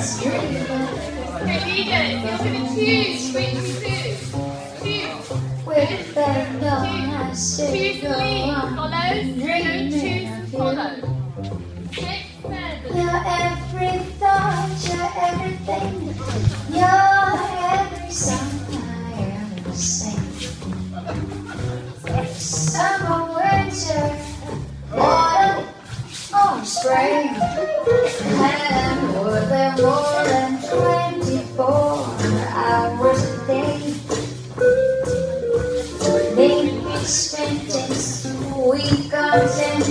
Okay, leaders, you're going to choose which to do. Choose. With the dawn I still Choose go to lead, on follow. dreaming Choose of to you. follow. 6, 7. You're every thought, you're everything. You're every song I ever sing. Summer, winter, autumn, or spring. And more than 24 hours a day. Maybe spent in sweet content